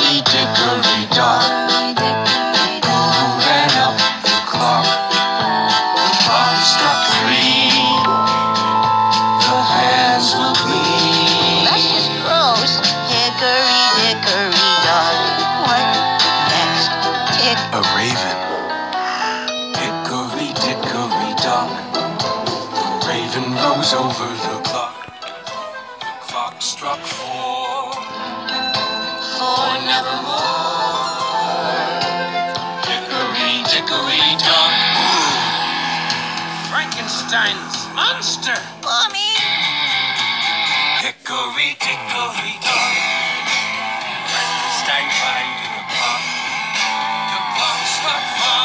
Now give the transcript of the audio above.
Hickory dickory dock, who ran up the clock? The clock struck 3. The hands will bleed. That's just gross. Hickory dickory dock. What next? Tick. A raven. Hickory dickory dock. The raven rose over the clock. The clock struck 4. For nevermore. Hickory dickory dock. Frankenstein's monster. Mommy! Hickory dickory dock. Frankenstein finds